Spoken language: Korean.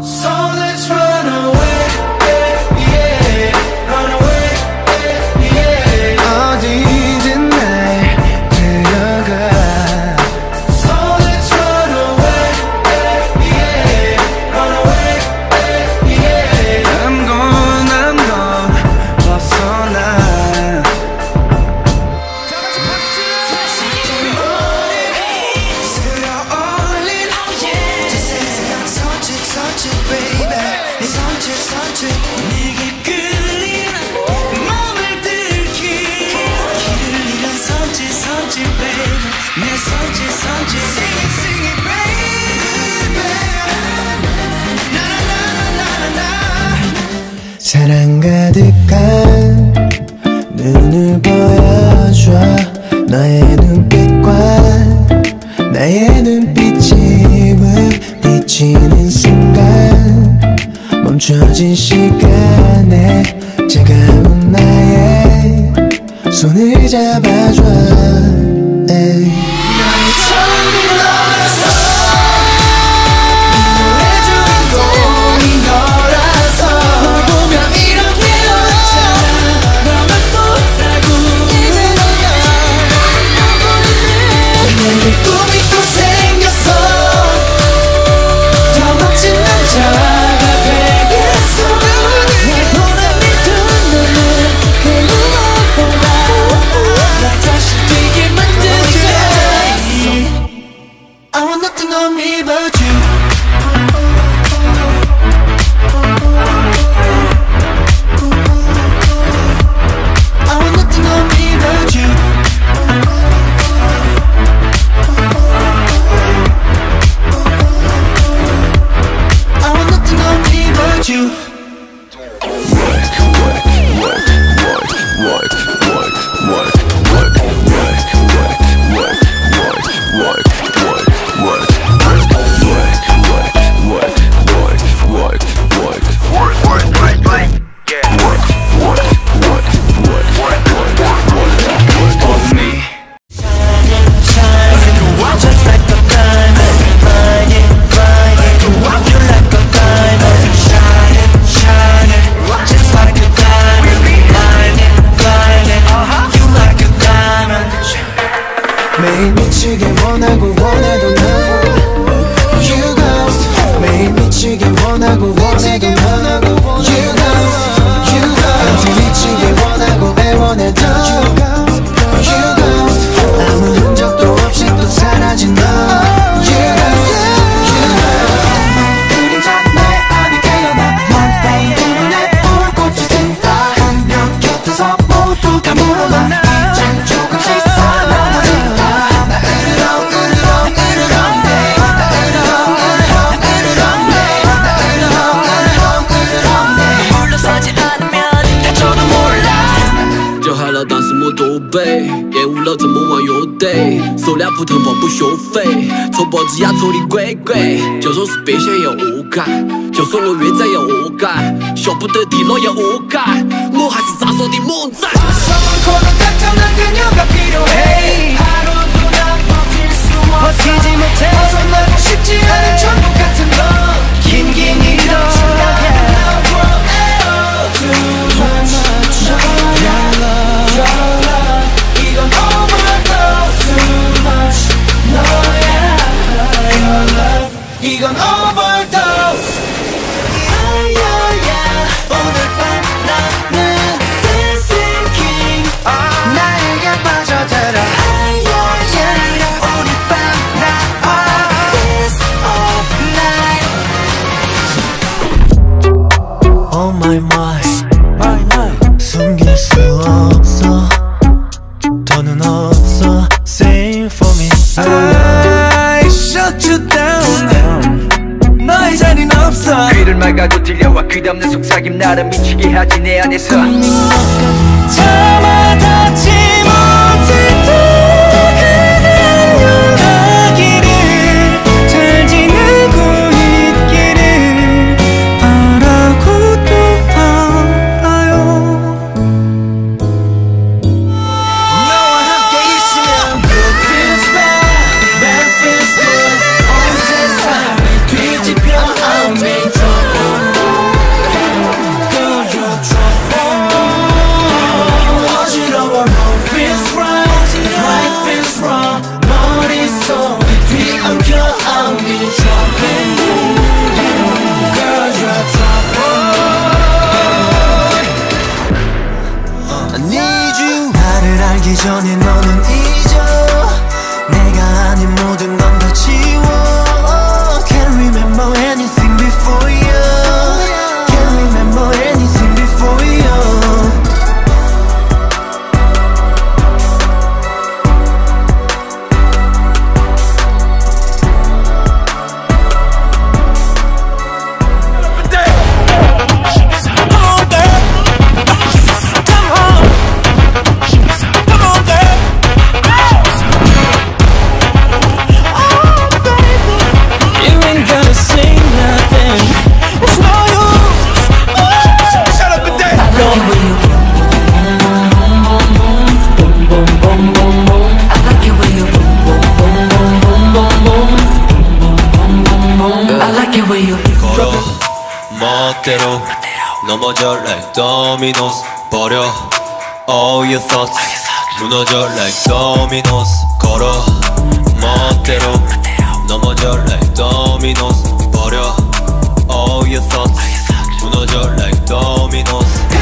So let's run away, yeah, run away, yeah. 어디든 날 데려가. So let's run away, yeah, run away, yeah. I'm gone 벗어나. 내게 끌린 맘을 들킨 길을 잃은 선지 baby 내 선지 Sing it baby 나나나나나나 사랑 가득한 눈을 보여줘 너의 눈빛과 나의 눈빛이 부딪히는 순간 멈춰진 시간에 차가운 나의 손을 잡아줘. 나의 처음인 너라서 너의 주인공인 너라서 널 보면 이렇게 웃잖아. 너만 보라고 이제 너야 내게 꿈이 또 생겼어. 더 멋진 남자가 되겠어. 날 보는 네 두 눈은 그 무엇보다 나 다시 뛰게 만들게. I want nothing on me but you. I want nothing on me but you. I want nothing on me but you. 매일 미치게 원하고 원해도 나 You ghost. 매일 미치게 원하고 원해도 나 You ghost. You ghost. 미치게 원하고 애원해도 You ghost. You ghost. 아무 흔적도 없이 또 사라진 너 You ghost. You ghost. 그림자 내 안에 깨어나 One day 두 눈에 불꽃이 든다. 한명 곁에서 모두 다 물어나 이젠 조금씩 사라진다. 也无了怎么玩乐队，手两不疼我不学费，从脖子压抽的鬼鬼，就算是别想也恶干，就算我越战也恶干，下不得地牢也恶干，我还是炸手的猛仔。 버티지 못해 벗어나고 싶지 않은 천국 같은 너 긴긴 이런 Too much Your love 이건 overdose Too much 너야 Your love 이건 overdose 오늘 밤 나는 dancing king 나에게 빠져들어 my 숨길 수 없어 더는 없어 Sing for me I shut you down 너의 자리는 없어 귀를 막아도 들려와 끝없는 속삭임 나를 미치게 하지 내 안에서 참아 닿지 못했던 그대 연락이를 잘 지내고 있기를 바라고 또 바라요 너와 함께 있으면 Good feels bad, bad feels good 온 세상을 뒤집혀 I'll make joy 오기 전에 너는 잊어 내가 아닌 모든 건 다 지워 Can't remember anything before you Can't remember anything before you 멋대로 넘어져 like dominoes 버려 all your thoughts 무너져 like dominoes 걸어 멋대로 넘어져 like dominoes 버려 all your thoughts 무너져 like dominoes